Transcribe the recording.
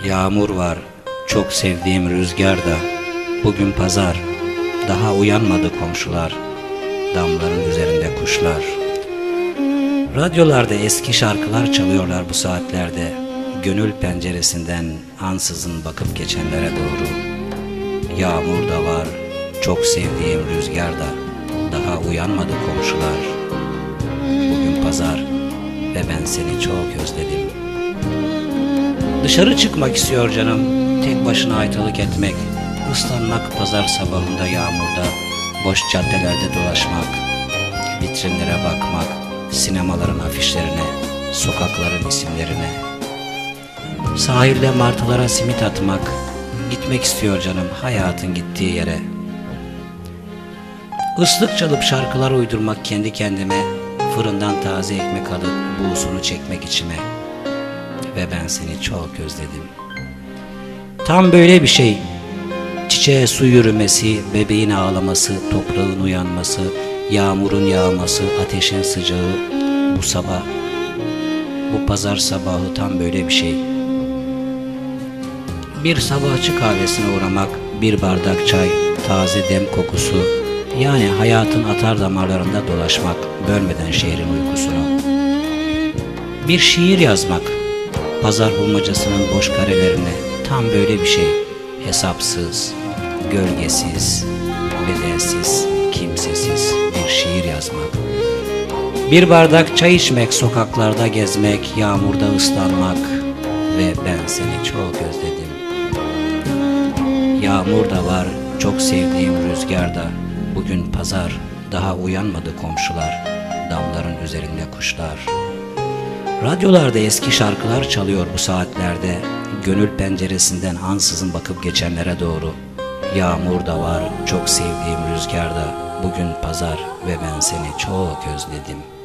Yağmur var, çok sevdiğim rüzgarda. Bugün pazar, daha uyanmadı komşular. Damların üzerinde kuşlar. Radyolarda eski şarkılar çalıyorlar bu saatlerde. Gönül penceresinden ansızın bakıp geçenlere doğru. Yağmur da var, çok sevdiğim rüzgarda. Daha uyanmadı komşular. Bugün pazar ve ben seni çok özledim. Dışarı çıkmak istiyor canım, tek başına aytalık etmek, ıslanmak pazar sabahında yağmurda, boş caddelerde dolaşmak, vitrinlere bakmak, sinemaların afişlerine, sokakların isimlerine. Sahilde martılara simit atmak, gitmek istiyor canım hayatın gittiği yere. Islık çalıp şarkılar uydurmak kendi kendime, fırından taze ekmek alıp buğusunu çekmek içime. Ve ben seni çok özledim. Tam böyle bir şey. Çiçeğe su yürümesi, bebeğin ağlaması, toprağın uyanması, yağmurun yağması, ateşin sıcağı. Bu sabah, bu pazar sabahı tam böyle bir şey. Bir sabahçı kahvesine uğramak, bir bardak çay, taze dem kokusu. Yani hayatın atar damarlarında dolaşmak, bölmeden şehrin uykusunu. Bir şiir yazmak, pazar bulmacasının boş karelerine, tam böyle bir şey. Hesapsız, gölgesiz, bedelsiz, kimsesiz bir şiir yazmak. Bir bardak çay içmek, sokaklarda gezmek, yağmurda ıslanmak ve ben seni çok özledim. Yağmur da var, çok sevdiğim rüzgarda. Bugün pazar, daha uyanmadı komşular. Damların üzerinde kuşlar. Radyolarda eski şarkılar çalıyor bu saatlerde. Gönül penceresinden ansızın bakıp geçenlere doğru. Yağmur da var, çok sevdiğim rüzgarda. Bugün pazar ve ben seni çok özledim.